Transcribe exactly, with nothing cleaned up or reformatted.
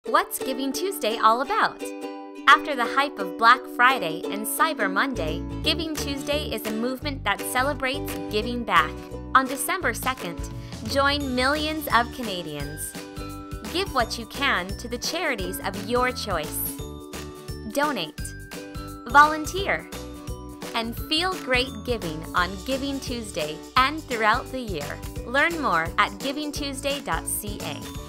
What's Giving Tuesday all about? After the hype of Black Friday and Cyber Monday, Giving Tuesday is a movement that celebrates giving back. On December second, join millions of Canadians. Give what you can to the charities of your choice. Donate, volunteer, and feel great giving on Giving Tuesday and throughout the year. Learn more at giving tuesday dot c a.